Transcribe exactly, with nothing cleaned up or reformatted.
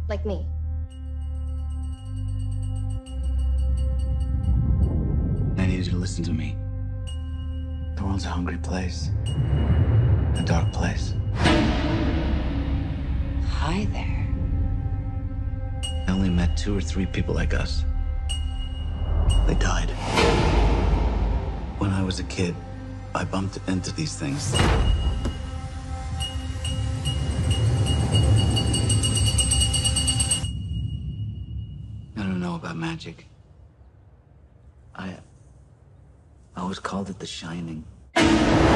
Like me. I need you to listen to me. The world's a hungry place. A dark place. Hi there. I only met two or three people like us. They died. When I was a kid, I bumped into these things. I don't know about magic. I... I always called it The Shining.